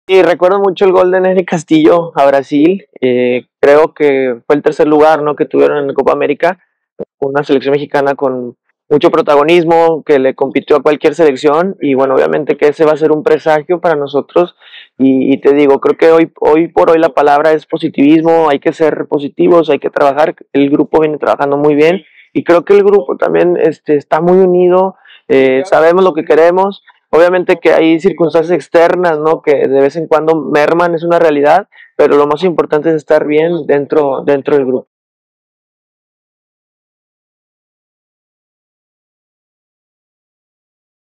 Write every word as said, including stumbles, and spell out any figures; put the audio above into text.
Y recuerdo mucho el gol de Nery Castillo a Brasil, eh, creo que fue el tercer lugar, ¿no?, que tuvieron en la Copa América, una selección mexicana con mucho protagonismo, que le compitió a cualquier selección, y bueno, obviamente que ese va a ser un presagio para nosotros, y, y te digo, creo que hoy, hoy por hoy la palabra es positivismo, hay que ser positivos, hay que trabajar, el grupo viene trabajando muy bien, y creo que el grupo también este, está muy unido, eh, sabemos lo que queremos, obviamente que hay circunstancias externas, ¿no?, que de vez en cuando merman, es una realidad, pero lo más importante es estar bien dentro, dentro del grupo.